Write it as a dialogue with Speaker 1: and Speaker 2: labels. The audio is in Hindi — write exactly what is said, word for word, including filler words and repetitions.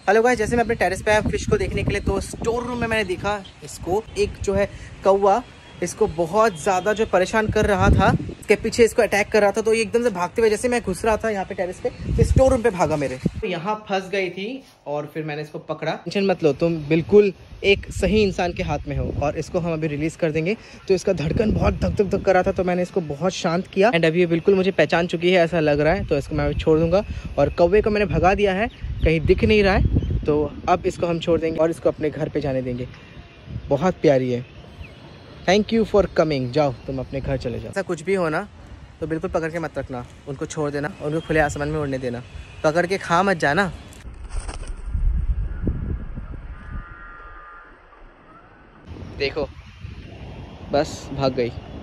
Speaker 1: हेलो गाइस, जैसे मैं अपने टेरेस पे आया फिश को देखने के लिए, तो स्टोर रूम में मैंने देखा इसको, एक जो है कौवा इसको बहुत ज़्यादा जो परेशान कर रहा था, इसके पीछे इसको अटैक कर रहा था। तो ये एकदम से भागते हुए, जैसे मैं घुस रहा था यहाँ पे टेरेस पे, तो स्टोर रूम पे भागा मेरे, तो यहाँ फंस गई थी और फिर मैंने इसको पकड़ा। टेंशन मत लो, तुम बिल्कुल एक सही इंसान के हाथ में हो। और इसको हम अभी रिलीज़ कर देंगे। तो इसका धड़कन बहुत धक धक धक कर रहा था, तो मैंने इसको बहुत शांत किया एंड अभी ये बिल्कुल मुझे पहचान चुकी है ऐसा लग रहा है। तो इसको मैं अभी छोड़ दूँगा। और कौवे को मैंने भगा दिया है, कहीं दिख नहीं रहा है, तो अब इसको हम छोड़ देंगे और इसको अपने घर पे जाने देंगे। बहुत प्यारी है। Thank you for coming. जाओ तुम अपने घर चले जाओ। ऐसा कुछ भी हो ना तो बिल्कुल पकड़ के मत रखना, उनको छोड़ देना, उनको खुले आसमान में उड़ने देना। पकड़ के खा मत जाना। देखो बस भाग गई।